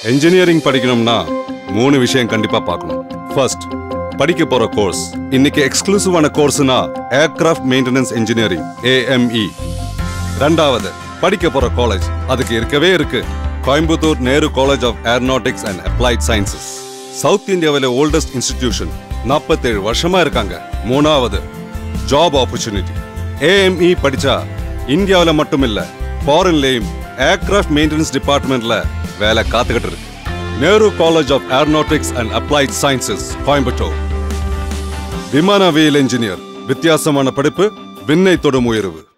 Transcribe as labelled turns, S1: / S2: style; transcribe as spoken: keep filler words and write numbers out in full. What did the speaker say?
S1: engineering படிக்கணும்னா மூணு விஷயம் கண்டிப்பா பார்க்கணும். First, படிக்க போற கோர்ஸ். இன்னைக்கு எக்ஸ்க்ளூசிவான கோர்ஸ்னா aircraft maintenance engineering A M E. ரெண்டாவது, படிக்க போற காலேஜ். அதுக்கு இருக்கவே இருக்கு Coimbatore Nehru college of aeronautics and applied sciences. South இந்தியாவில ஓல்டஸ்ட் இன்ஸ்டிடியூஷன். நாற்பத்தேழு வருஷமா இருக்காங்க. மூணாவது, job opportunity. A M E படிச்சா இந்தியாவில மட்டும் இல்ல ஃபாரின்லயும் ஏர்கிராஃப்ட் மெயின்டெனன்ஸ் டிபார்ட்மெண்ட்ல வேலை காத்துக்கிட்டு இருக்கு. Nehru college of aeronautics and applied sciences Coimbatore. விமானவியல் இன்ஜினியர். வித்தியாசமான படிப்பு, விண்ணை தொடும் உயர்வு.